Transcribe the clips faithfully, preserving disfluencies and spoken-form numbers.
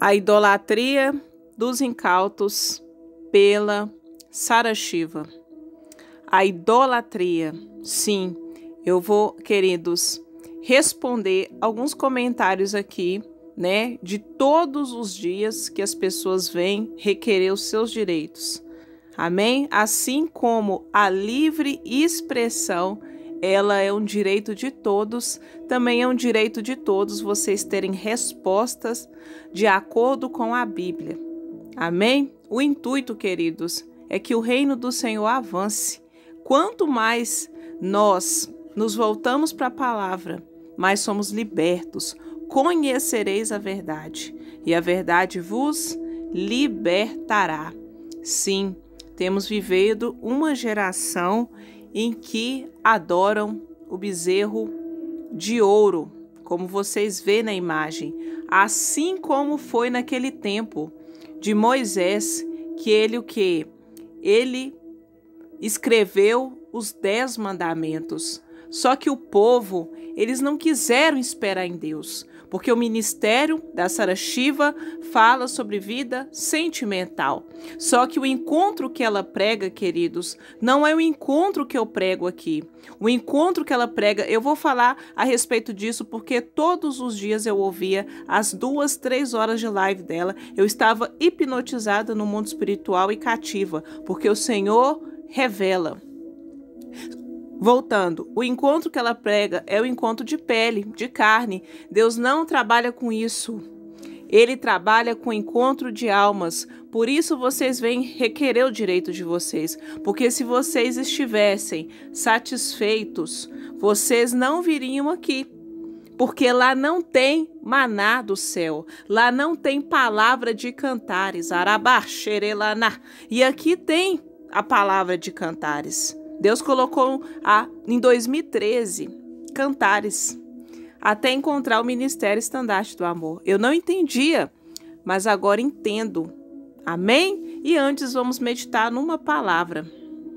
A idolatria dos incautos pela Sarah Shiva. A idolatria, sim, eu vou, queridos, responder alguns comentários aqui, né, de todos os dias que as pessoas vêm requerer os seus direitos. Amém? Assim como a livre expressão, ela é um direito de todos, também é um direito de todos vocês terem respostas de acordo com a Bíblia. Amém? O intuito, queridos, é que o reino do Senhor avance. Quanto mais nós nos voltamos para a palavra, mais somos libertos. Conhecereis a verdade, e a verdade vos libertará. Sim, temos vivido uma geração em que adoram o bezerro de ouro, como vocês vê na imagem, assim como foi naquele tempo de Moisés, que ele o que? Ele escreveu os dez mandamentos. Só que o povo, eles não quiseram esperar em Deus, porque o ministério da Sarah Shiva fala sobre vida sentimental. Só que o encontro que ela prega, queridos, não é o encontro que eu prego aqui. O encontro que ela prega, eu vou falar a respeito disso, porque todos os dias eu ouvia as duas, três horas de live dela. Eu estava hipnotizada no mundo espiritual e cativa, porque o Senhor revela. Voltando, o encontro que ela prega é o encontro de pele, de carne. Deus não trabalha com isso. Ele trabalha com encontro de almas. Por isso vocês vêm requerer o direito de vocês. Porque se vocês estivessem satisfeitos, vocês não viriam aqui. Porque lá não tem maná do céu. Lá não tem palavra de cantares. Arabaxerelaná. E aqui tem a palavra de cantares. Deus colocou a, em dois mil e treze cantares até encontrar o ministério estandarte do amor. Eu não entendia, mas agora entendo. Amém? E antes vamos meditar numa palavra.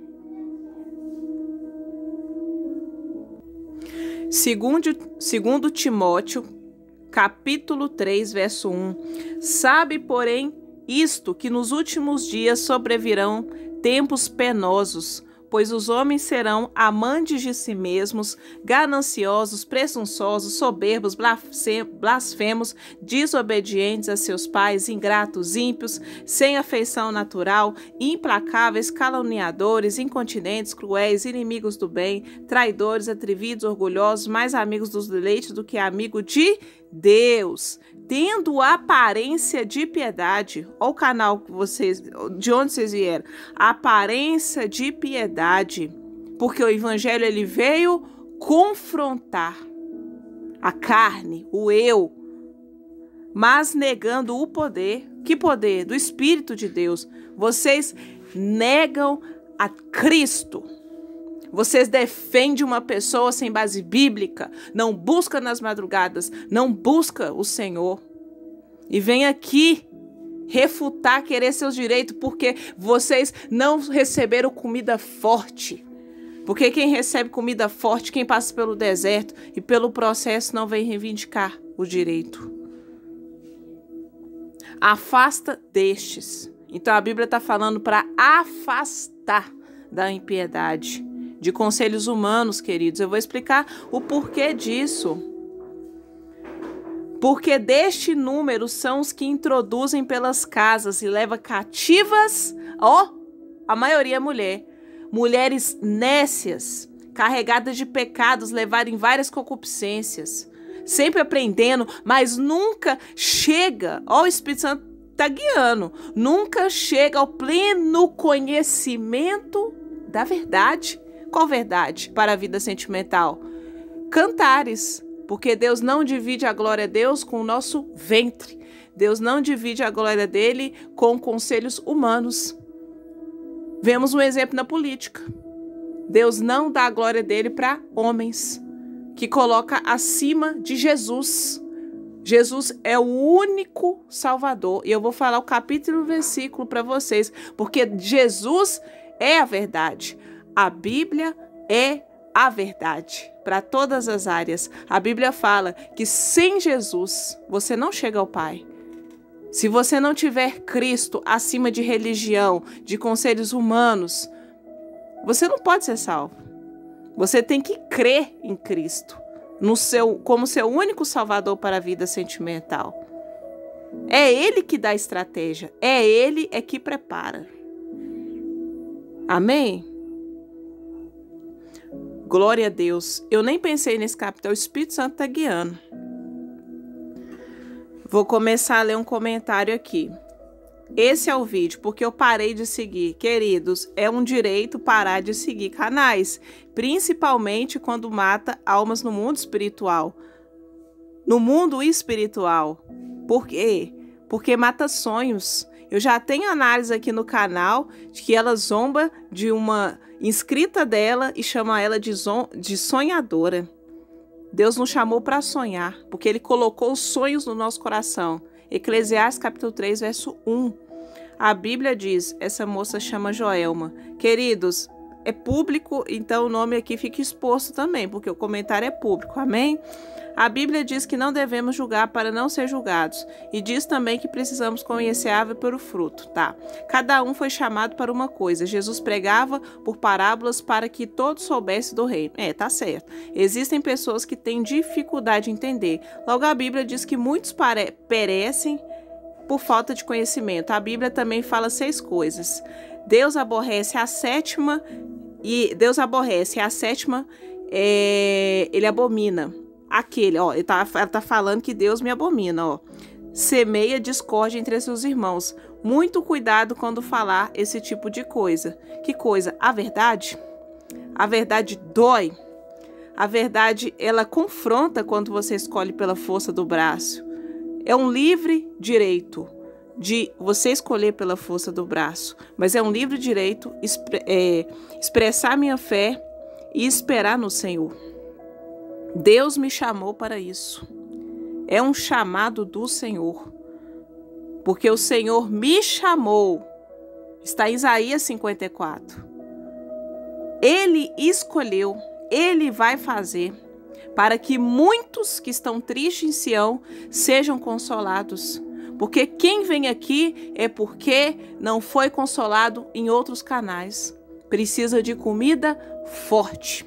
Segundo, segundo Timóteo, capítulo três, verso um. Sabe, porém, isto, que nos últimos dias sobrevirão tempos penosos, pois os homens serão amantes de si mesmos, gananciosos, presunçosos, soberbos, blasfemos, desobedientes a seus pais, ingratos, ímpios, sem afeição natural, implacáveis, caluniadores, incontinentes, cruéis, inimigos do bem, traidores, atrevidos, orgulhosos, mais amigos dos deleites do que amigo de Deus, tendo aparência de piedade. Olha o canal que vocês, de onde vocês vieram. Aparência de piedade, porque o evangelho ele veio confrontar a carne, o eu, mas negando o poder. Que poder? Do Espírito de Deus. Vocês negam a Cristo. Vocês defendem uma pessoa sem base bíblica, não busca nas madrugadas, não busca o Senhor. E vem aqui refutar, querer seus direitos, porque vocês não receberam comida forte. Porque quem recebe comida forte, quem passa pelo deserto e pelo processo, não vem reivindicar o direito. Afasta destes. Então a Bíblia está falando para afastar da impiedade. De conselhos humanos, queridos. Eu vou explicar o porquê disso. Porque deste número são os que introduzem pelas casas e levam cativas, ó, a maioria é mulher. Mulheres nécias, carregadas de pecados, levadas em várias concupiscências. Sempre aprendendo, mas nunca chega, ó, o Espírito Santo está guiando, nunca chega ao pleno conhecimento da verdade. Qual verdade para a vida sentimental? Cantares, porque Deus não divide a glória de Deus com o nosso ventre. Deus não divide a glória dele com conselhos humanos. Vemos um exemplo na política. Deus não dá a glória dele para homens, que coloca acima de Jesus. Jesus é o único Salvador. E eu vou falar o capítulo e o versículo para vocês, porque Jesus é a verdade. A Bíblia é a verdade para todas as áreas. A Bíblia fala que sem Jesus você não chega ao Pai. Se você não tiver Cristo acima de religião, de conselhos humanos, você não pode ser salvo. Você tem que crer em Cristo, no seu, como seu único salvador para a vida sentimental. É Ele que dá estratégia, é Ele é que prepara. Amém? Glória a Deus. Eu nem pensei nesse capítulo, o Espírito Santo está guiando. Vou começar a ler um comentário aqui. Esse é o vídeo, porque eu parei de seguir. Queridos, é um direito parar de seguir canais, principalmente quando mata almas no mundo espiritual. No mundo espiritual. Por quê? Porque mata sonhos. Eu já tenho análise aqui no canal de que ela zomba de uma inscrita dela e chama ela de, de sonhadora. Deus nos chamou para sonhar, porque Ele colocou os sonhos no nosso coração. Eclesiastes capítulo três, verso um. A Bíblia diz, essa moça chama Joelma. Queridos, é público, então o nome aqui fica exposto também, porque o comentário é público, amém? A Bíblia diz que não devemos julgar para não ser julgados. E diz também que precisamos conhecer a árvore pelo fruto, tá? Cada um foi chamado para uma coisa. Jesus pregava por parábolas para que todos soubessem do reino. É, tá certo. Existem pessoas que têm dificuldade de entender. Logo, a Bíblia diz que muitos perecem por falta de conhecimento. A Bíblia também fala seis coisas. Deus aborrece a sétima e Deus aborrece a sétima, é, ele abomina. Aquele, ó, ele tá, ela tá falando que Deus me abomina, ó. Semeia discórdia entre seus irmãos. Muito cuidado quando falar esse tipo de coisa. Que coisa? A verdade? A verdade dói. A verdade, ela confronta quando você escolhe pela força do braço. É um livre direito de você escolher pela força do braço, mas é um livre direito expre é, expressar minha fé e esperar no Senhor. Deus me chamou para isso. É um chamado do Senhor. Porque o Senhor me chamou. Está em Isaías cinquenta e quatro. Ele escolheu, Ele vai fazer, para que muitos que estão tristes em Sião sejam consolados. Porque quem vem aqui é porque não foi consolado em outros canais. Precisa de comida forte.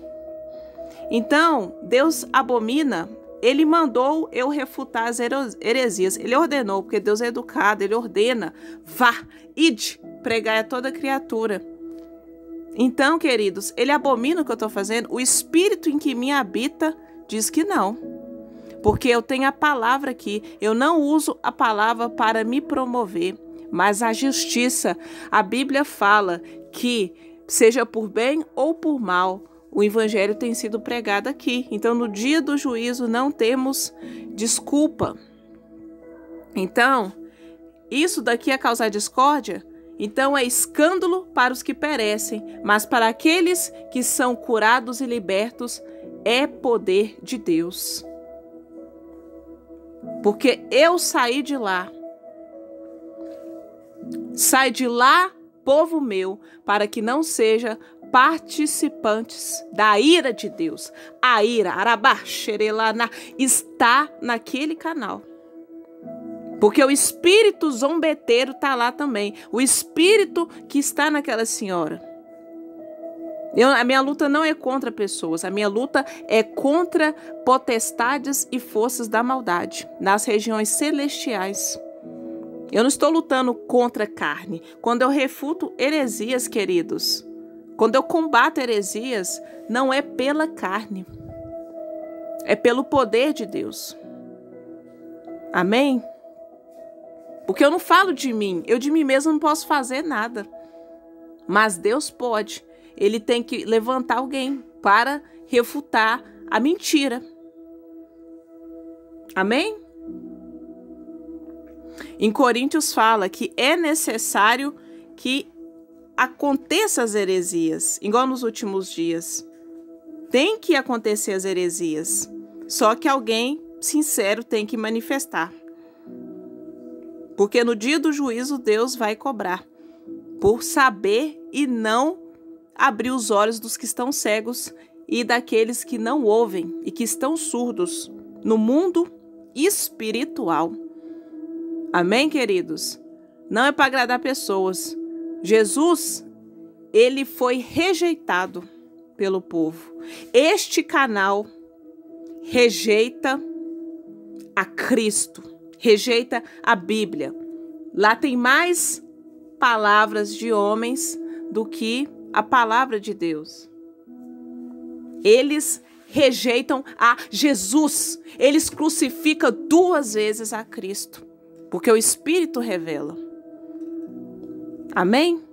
Então, Deus abomina, Ele mandou eu refutar as heresias. Ele ordenou, porque Deus é educado, Ele ordena, vá, ide, pregai a toda criatura. Então, queridos, Ele abomina o que eu estou fazendo? O Espírito em que me habita diz que não. Porque eu tenho a palavra aqui, eu não uso a palavra para me promover, mas a justiça. A Bíblia fala que, seja por bem ou por mal, o evangelho tem sido pregado aqui. Então, no dia do juízo, não temos desculpa. Então, isso daqui é causar discórdia? Então, é escândalo para os que perecem, mas para aqueles que são curados e libertos, é poder de Deus. Porque eu saí de lá. Sai de lá, povo meu, para que não seja participantes da ira de Deus. A ira, arabaxerelana, está naquele canal. Porque o espírito zombeteiro está lá também. O espírito que está naquela senhora. Eu, a minha luta não é contra pessoas. A minha luta é contra potestades e forças da maldade nas regiões celestiais. Eu não estou lutando contra carne. Quando eu refuto heresias, queridos, quando eu combato heresias, não é pela carne, é pelo poder de Deus. Amém? Porque eu não falo de mim, eu de mim mesmo não posso fazer nada. Mas Deus pode. Ele tem que levantar alguém para refutar a mentira. Amém? Em Coríntios fala que é necessário que aconteça as heresias, igual nos últimos dias. Tem que acontecer as heresias. Só que alguém sincero tem que manifestar. Porque no dia do juízo Deus vai cobrar por saber e não abrir os olhos dos que estão cegos e daqueles que não ouvem e que estão surdos no mundo espiritual. Amém, queridos? Não é para agradar pessoas. Jesus, ele foi rejeitado pelo povo. Este canal rejeita a Cristo, rejeita a Bíblia. Lá tem mais palavras de homens do que a palavra de Deus. Eles rejeitam a Jesus. Eles crucificam duas vezes a Cristo, porque o Espírito revela. Amém?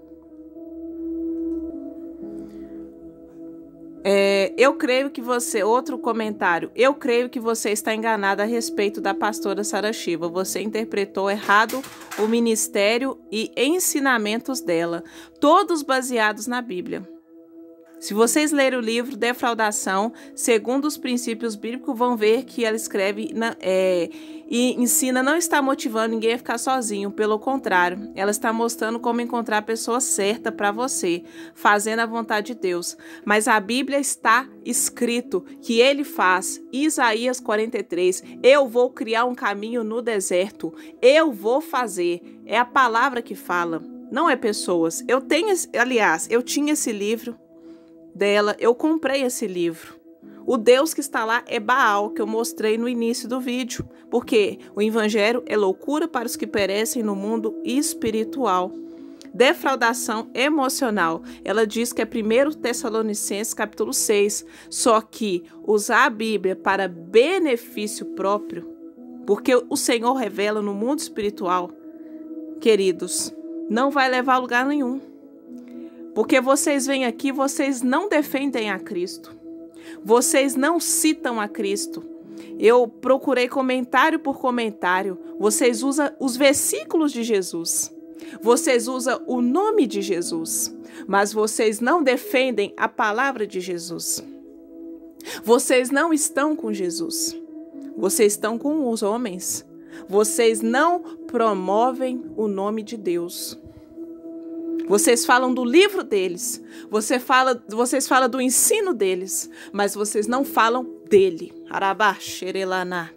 É, eu creio que você, outro comentário, eu creio que você está enganada a respeito da pastora Sara Shiva. Você interpretou errado o ministério e ensinamentos dela, todos baseados na Bíblia. Se vocês lerem o livro Defraudação, segundo os princípios bíblicos, vão ver que ela escreve na, é, e ensina, não está motivando ninguém a ficar sozinho. Pelo contrário, ela está mostrando como encontrar a pessoa certa para você, fazendo a vontade de Deus. Mas a Bíblia está escrito que ele faz, Isaías quarenta e três, eu vou criar um caminho no deserto, eu vou fazer. É a palavra que fala, não é pessoas. Eu tenho, aliás, eu tinha esse livro dela, eu comprei esse livro. O Deus que está lá é Baal, que eu mostrei no início do vídeo, porque o evangelho é loucura para os que perecem no mundo espiritual. Defraudação emocional, ela diz que é primeiro Tessalonicenses capítulo seis, só que usar a Bíblia para benefício próprio, porque o Senhor revela no mundo espiritual, queridos, não vai levar a lugar nenhum. Porque vocês vêm aqui, vocês não defendem a Cristo. Vocês não citam a Cristo. Eu procurei comentário por comentário. Vocês usam os versículos de Jesus. Vocês usam o nome de Jesus. Mas vocês não defendem a palavra de Jesus. Vocês não estão com Jesus. Vocês estão com os homens. Vocês não promovem o nome de Deus. Vocês falam do livro deles, você fala, vocês falam do ensino deles, mas vocês não falam dele. Arabá, xerelaná.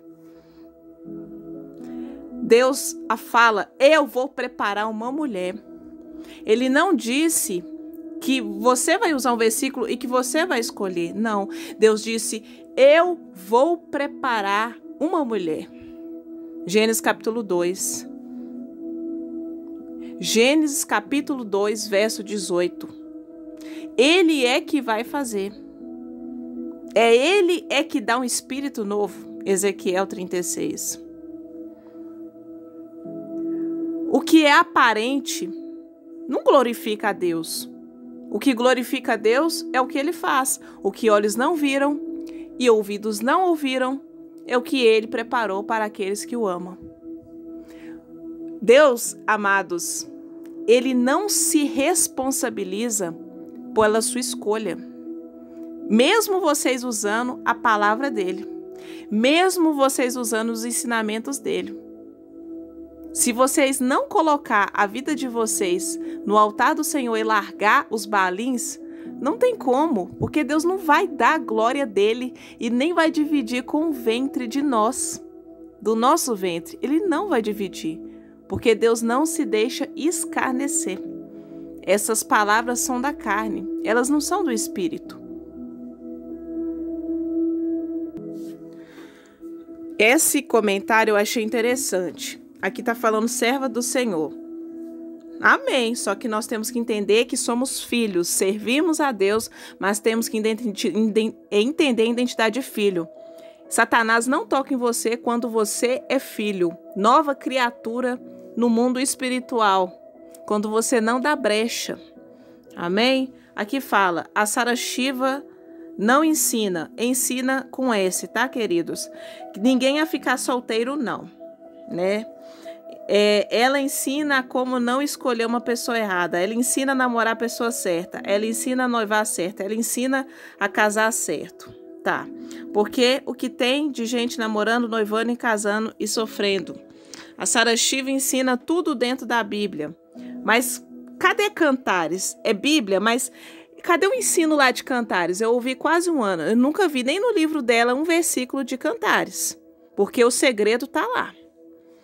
Deus a fala, eu vou preparar uma mulher. Ele não disse que você vai usar um versículo e que você vai escolher. Não, Deus disse, eu vou preparar uma mulher. Gênesis capítulo dois. Gênesis capítulo dois, verso dezoito. Ele é que vai fazer. É ele é que dá um espírito novo. Ezequiel trinta e seis. O que é aparente não glorifica a Deus. O que glorifica a Deus é o que ele faz. O que olhos não viram e ouvidos não ouviram é o que ele preparou para aqueles que o amam. Deus, amados, ele não se responsabiliza pela sua escolha. Mesmo vocês usando a palavra dele. Mesmo vocês usando os ensinamentos dele. Se vocês não colocar a vida de vocês no altar do Senhor e largar os baalins, não tem como, porque Deus não vai dar a glória dele e nem vai dividir com o ventre de nós, do nosso ventre. Ele não vai dividir. Porque Deus não se deixa escarnecer. Essas palavras são da carne, elas não são do Espírito. Esse comentário eu achei interessante. Aqui está falando serva do Senhor. Amém, só que nós temos que entender que somos filhos, servimos a Deus, mas temos que entender a identidade de filho. Satanás não toca em você quando você é filho, nova criatura no mundo espiritual, quando você não dá brecha. Amém? Aqui fala, a Sara Shiva não ensina, ensina com S, tá, queridos? Ninguém a ficar solteiro, não, né? É, ela ensina como não escolher uma pessoa errada, ela ensina a namorar a pessoa certa, ela ensina a noivar certa, ela ensina a casar certo, tá? Porque o que tem de gente namorando, noivando e casando e sofrendo? A Sara Shiva ensina tudo dentro da Bíblia. Mas cadê Cantares? É Bíblia, mas cadê o ensino lá de Cantares? Eu ouvi quase um ano. Eu nunca vi nem no livro dela um versículo de Cantares. Porque o segredo está lá.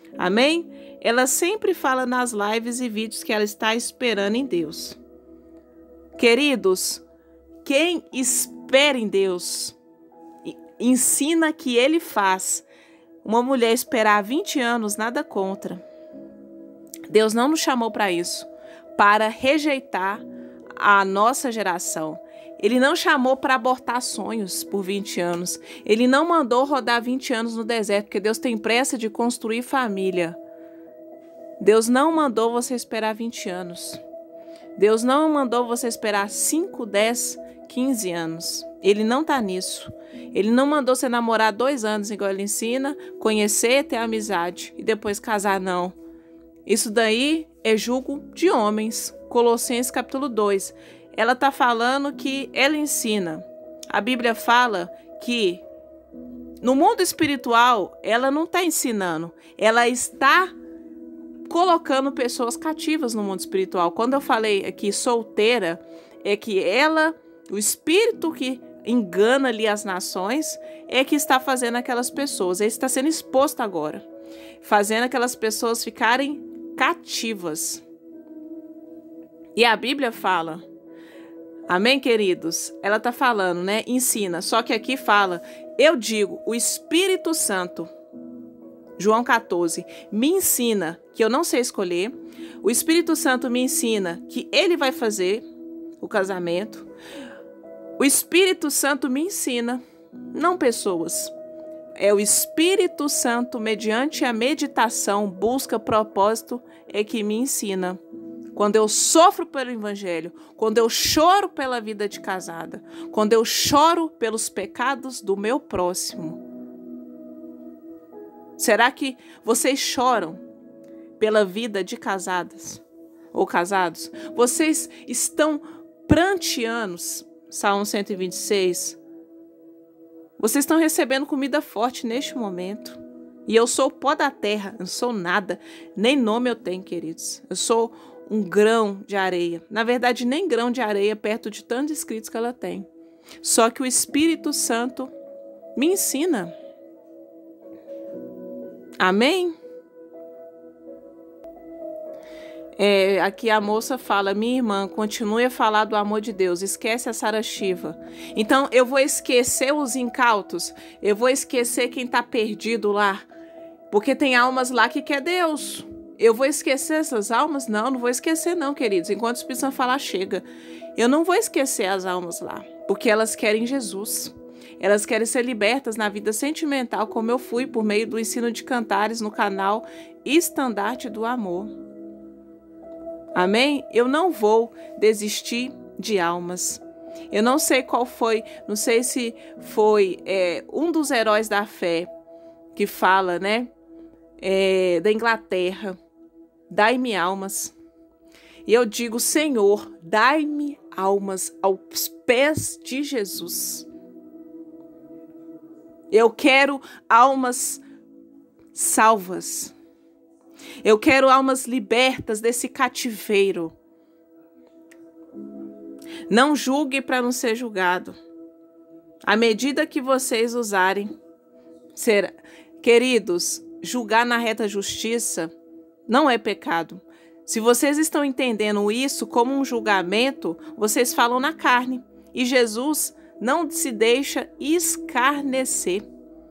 Amém? Ela sempre fala nas lives e vídeos que ela está esperando em Deus. Queridos, quem espera em Deus, ensina que Ele faz. Uma mulher esperar vinte anos, nada contra. Deus não nos chamou para isso, para rejeitar a nossa geração. Ele não chamou para abortar sonhos por vinte anos. Ele não mandou rodar vinte anos no deserto, porque Deus tem pressa de construir família. Deus não mandou você esperar vinte anos. Deus não mandou você esperar cinco, dez, quinze anos. Ele não está nisso. Ele não mandou você namorar dois anos, igual ele ensina, conhecer, ter amizade e depois casar, não. Isso daí é julgo de homens. Colossenses capítulo dois. Ela está falando que ela ensina. A Bíblia fala que no mundo espiritual ela não está ensinando. Ela está colocando pessoas cativas no mundo espiritual. Quando eu falei aqui solteira, é que ela, o espírito que engana ali as nações, é que está fazendo aquelas pessoas. Ele está sendo exposto agora. Fazendo aquelas pessoas ficarem cativas. E a Bíblia fala... Amém, queridos? Ela está falando, né? Ensina. Só que aqui fala, eu digo, o Espírito Santo, João quatorze, me ensina que eu não sei escolher. O Espírito Santo me ensina que ele vai fazer o casamento. O Espírito Santo me ensina, não pessoas. É o Espírito Santo, mediante a meditação, busca, propósito, é que me ensina. Quando eu sofro pelo evangelho, quando eu choro pela vida de casada, quando eu choro pelos pecados do meu próximo. Será que vocês choram pela vida de casadas ou casados? Vocês estão pranteando, Salmo cento e vinte e seis? Vocês estão recebendo comida forte neste momento. E eu sou o pó da terra, não sou nada, nem nome eu tenho, queridos. Eu sou um grão de areia. Na verdade, nem grão de areia perto de tantos escritos que ela tem. Só que o Espírito Santo me ensina. Amém? É, aqui a moça fala, minha irmã, continue a falar do amor de Deus, esquece a Sara Shiva. Então, eu vou esquecer os incautos, eu vou esquecer quem está perdido lá, porque tem almas lá que quer Deus. Eu vou esquecer essas almas? Não, não vou esquecer não, queridos. Enquanto o Espírito Santo falar, chega. Eu não vou esquecer as almas lá, porque elas querem Jesus. Elas querem ser libertas na vida sentimental, como eu fui por meio do ensino de cantares no canal Estandarte do Amor. Amém? Eu não vou desistir de almas. Eu não sei qual foi, não sei se foi é, um dos heróis da fé que fala, né? É, da Inglaterra. Dai-me almas. E eu digo, Senhor, dai-me almas aos pés de Jesus. Eu quero almas salvas. Eu quero almas libertas desse cativeiro. Não julgue para não ser julgado. À medida que vocês usarem, ser, queridos, julgar na reta justiça não é pecado. Se vocês estão entendendo isso como um julgamento, vocês falam na carne. E Jesus não se deixa escarnecer.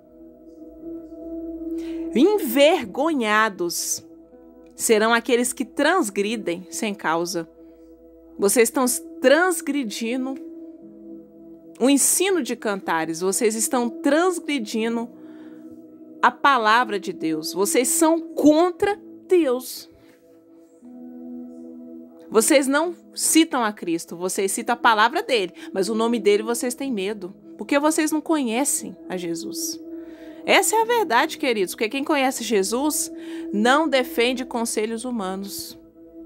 Envergonhados serão aqueles que transgridem sem causa. Vocês estão transgredindo o ensino de cantares. Vocês estão transgredindo a palavra de Deus. Vocês são contra Deus. Vocês não citam a Cristo, vocês citam a palavra dele, mas o nome dele vocês têm medo, porque vocês não conhecem a Jesus. Essa é a verdade, queridos, porque quem conhece Jesus não defende conselhos humanos.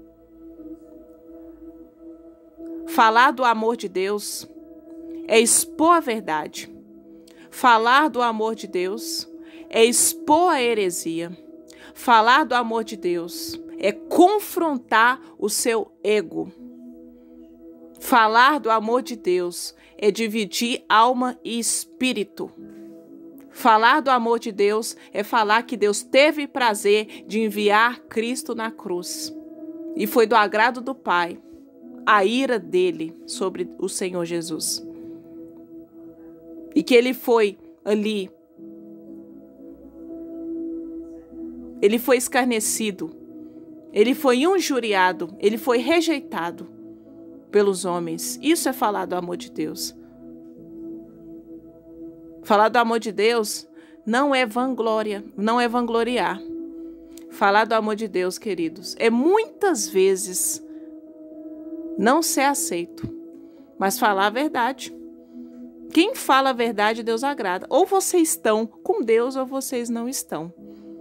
Falar do amor de Deus é expor a verdade. Falar do amor de Deus é expor a heresia. Falar do amor de Deus é confrontar o seu ego. Falar do amor de Deus é dividir alma e espírito. Falar do amor de Deus é falar que Deus teve prazer de enviar Cristo na cruz. E foi do agrado do Pai a ira dele sobre o Senhor Jesus. E que ele foi ali, ele foi escarnecido, ele foi injuriado, ele foi rejeitado pelos homens. Isso é falar do amor de Deus. Falar do amor de Deus não é vanglória, não é vangloriar. Falar do amor de Deus, queridos, é muitas vezes não ser aceito, mas falar a verdade. Quem fala a verdade, Deus agrada. Ou vocês estão com Deus ou vocês não estão.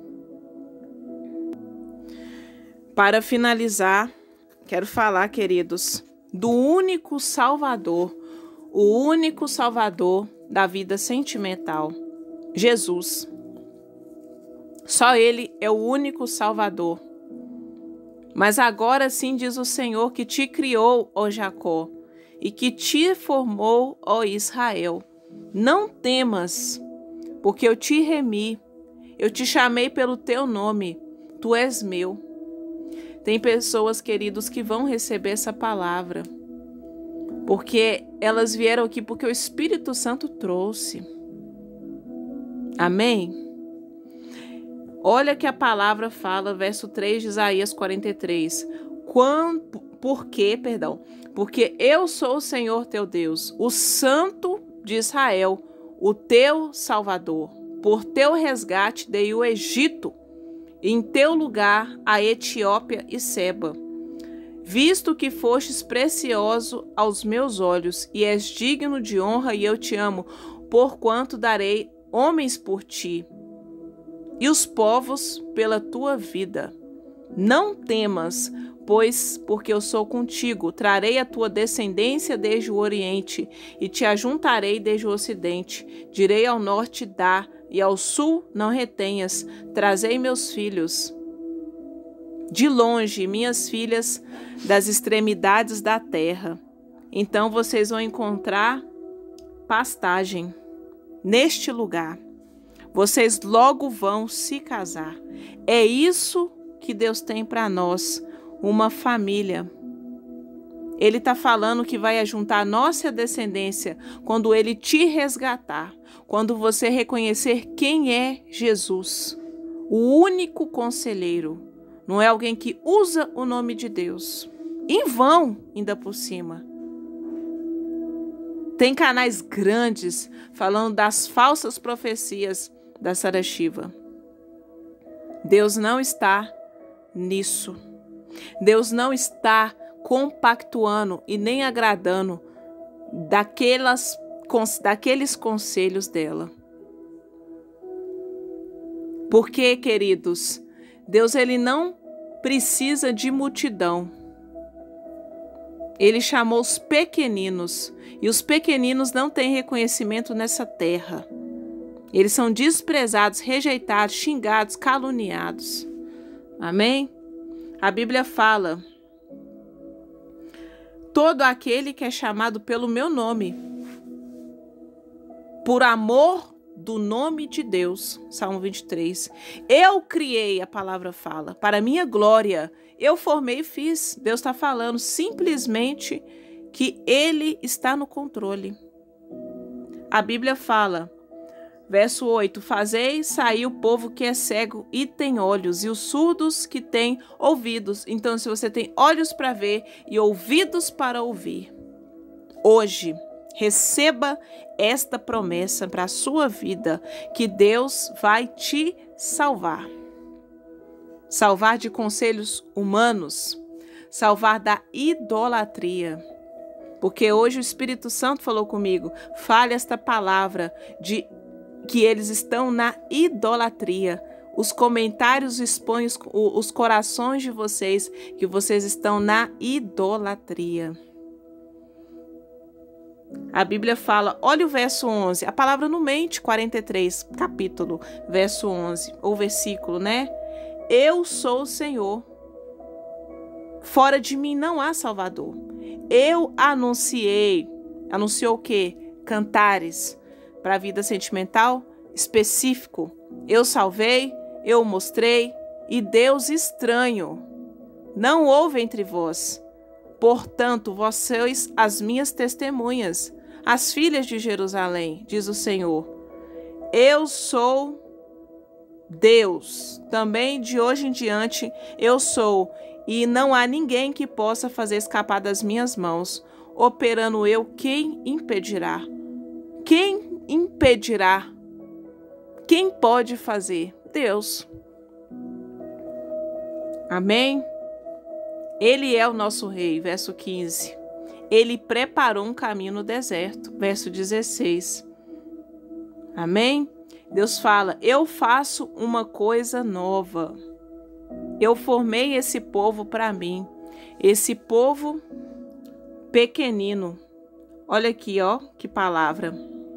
Para finalizar, quero falar, queridos, do único Salvador, o único Salvador da vida sentimental, Jesus. Só Ele é o único Salvador. Mas agora sim diz o Senhor que te criou, ó Jacó, e que te formou, ó Israel. Não temas, porque eu te remi, eu te chamei pelo teu nome, tu és meu. Tem pessoas, queridos, que vão receber essa palavra, porque elas vieram aqui porque o Espírito Santo trouxe. Amém? Olha que a palavra fala, verso três de Isaías quarenta e três. Quando, por quê, perdão? Porque eu sou o Senhor teu Deus, o Santo de Israel, o teu Salvador. Por teu resgate dei o Egito, e em teu lugar a Etiópia e Seba. Visto que fostes precioso aos meus olhos, e és digno de honra, e eu te amo, porquanto darei homens por ti, e os povos pela tua vida. Não temas, pois, porque eu sou contigo, trarei a tua descendência desde o Oriente, e te ajuntarei desde o Ocidente. Direi ao norte, dá, e ao sul não retenhas. Trazei meus filhos de longe, minhas filhas das extremidades da terra. Então vocês vão encontrar pastagem neste lugar. Vocês logo vão se casar. É isso que Deus tem para nós, uma família. Ele está falando que vai ajuntar a nossa descendência quando Ele te resgatar, quando você reconhecer quem é Jesus, o único conselheiro. Não é alguém que usa o nome de Deus em vão, ainda por cima. Tem canais grandes falando das falsas profecias da Sarah Shiva. Deus não está nisso. Deus não está compactuando e nem agradando daquelas, daqueles conselhos dela. Porque, queridos, Deus ele não precisa de multidão. Ele chamou os pequeninos, e os pequeninos não têm reconhecimento nessa terra. Eles são desprezados, rejeitados, xingados, caluniados. Amém? A Bíblia fala: todo aquele que é chamado pelo meu nome, por amor do nome de Deus, Salmo vinte e três, eu criei, a palavra fala, para minha glória, eu formei e fiz. Deus está falando simplesmente que Ele está no controle. A Bíblia fala, verso oito, fazei sair o povo que é cego e tem olhos, e os surdos que têm ouvidos. Então, se você tem olhos para ver e ouvidos para ouvir, hoje, receba esta promessa para a sua vida, que Deus vai te salvar. Salvar de conselhos humanos, salvar da idolatria. Porque hoje o Espírito Santo falou comigo, fale esta palavra de que eles estão na idolatria. Os comentários expõem os, os corações de vocês, que vocês estão na idolatria. A Bíblia fala, olha o verso onze, a palavra não mente, quarenta e três, capítulo, verso onze, ou versículo, né? Eu sou o Senhor, fora de mim não há Salvador. Eu anunciei, anunciou o quê? Cantares para a vida sentimental, específico. Eu salvei, eu mostrei, e Deus estranho não houve entre vós. Portanto, vós sois as minhas testemunhas, as filhas de Jerusalém, diz o Senhor. Eu sou Deus, também de hoje em diante eu sou, e não há ninguém que possa fazer escapar das minhas mãos. Operando eu, quem impedirá? Quem impedirá? Quem pode fazer? Deus. Amém? Ele é o nosso rei, verso quinze. Ele preparou um caminho no deserto, verso dezesseis. Amém? Deus fala, eu faço uma coisa nova. Eu formei esse povo para mim. Esse povo pequenino. Olha aqui, ó, que palavra.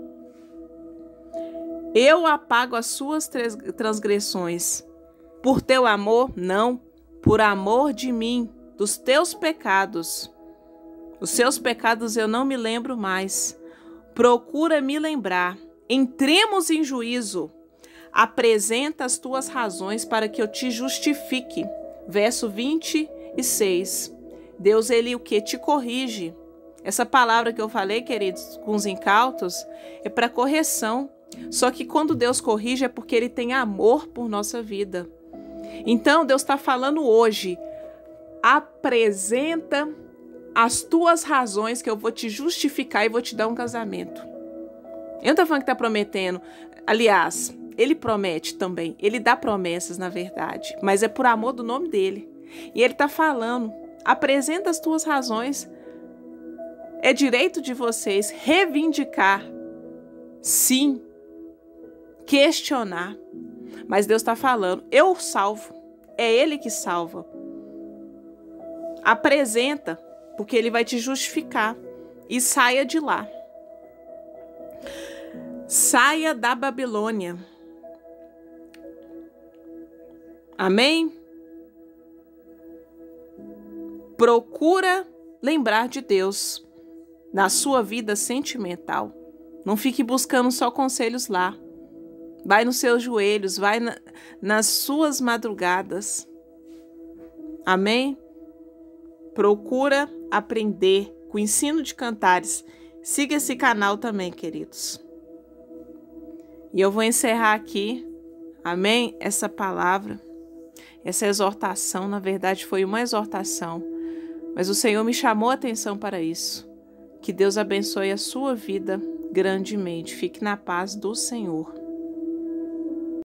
Eu apago as suas transgressões. Por teu amor? Não. Por amor de mim, dos teus pecados. Os seus pecados eu não me lembro mais. Procura me lembrar. Entremos em juízo. Apresenta as tuas razões para que eu te justifique. Verso vinte e seis. Deus, ele o que? Te corrige. Essa palavra que eu falei, queridos, com os incautos, é para correção. Só que quando Deus corrige é porque ele tem amor por nossa vida. Então, Deus está falando hoje, apresenta as tuas razões que eu vou te justificar e vou te dar um casamento. Eu não estou falando que está prometendo. Aliás, ele promete também. Ele dá promessas, na verdade. Mas é por amor do nome dele. E ele está falando, apresenta as tuas razões. É direito de vocês reivindicar. Sim. Questionar. Mas Deus está falando, eu salvo. É ele que salva. Apresenta, porque ele vai te justificar. E saia de lá. Saia da Babilônia. Amém? Procura lembrar de Deus na sua vida sentimental. Não fique buscando só conselhos lá. Vai nos seus joelhos, vai na, nas suas madrugadas. Amém? Procura aprender com o ensino de cantares. Siga esse canal também, queridos. E eu vou encerrar aqui, amém? Essa palavra, essa exortação, na verdade foi uma exortação, mas o Senhor me chamou a atenção para isso. Que Deus abençoe a sua vida grandemente. Fique na paz do Senhor.